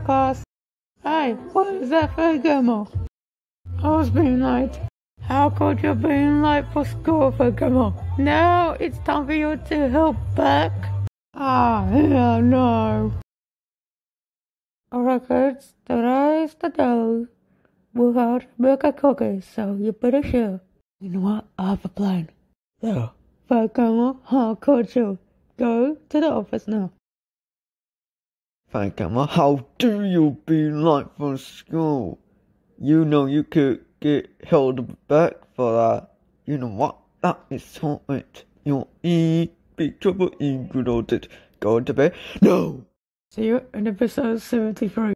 class. Hey, what is that for, Elmo? I was being late. How could you be late for school, Elmo? Now it's time for you to help back. Yeah, no. Alright kids, today's the day we have to make a cookie, so you better share. You know what? I have a plan. Yeah. Elmo, how could you? Go to the office now. Elmo, how dare you be late for school? You know you could get held back for that. You know what? That is so it. You're in big trouble, included. Go to bed. No! See you in episode 73.